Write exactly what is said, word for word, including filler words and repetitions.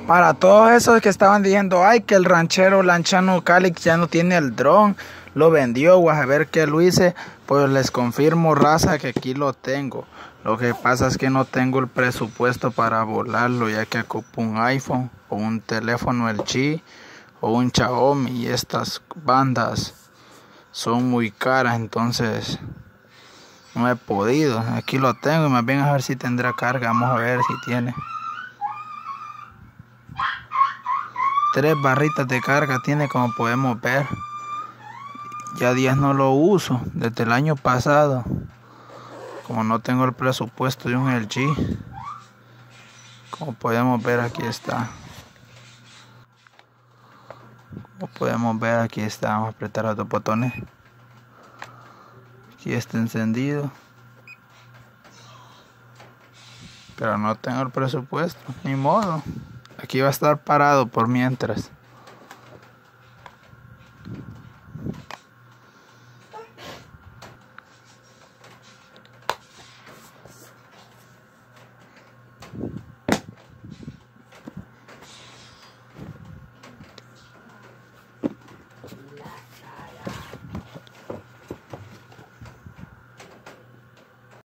Para todos esos que estaban diciendo, ay, que el ranchero Lanchano Calix ya no tiene el dron, lo vendió, o a ver qué lo hice, pues les confirmo, raza, que aquí lo tengo. Lo que pasa es que no tengo el presupuesto para volarlo, ya que ocupo un iPhone o un teléfono L G o un Xiaomi, y estas bandas son muy caras, entonces no he podido. Aquí lo tengo y más bien a ver si tendrá carga. Vamos a ver si tiene. Tres barritas de carga tiene, como podemos ver. Ya días no lo uso, desde el año pasado. Como no tengo el presupuesto de un L G, como podemos ver, aquí está. Como podemos ver, aquí está. Vamos a apretar los dos botones. Aquí está encendido, pero no tengo el presupuesto, ni modo. Aquí va a estar parado por mientras.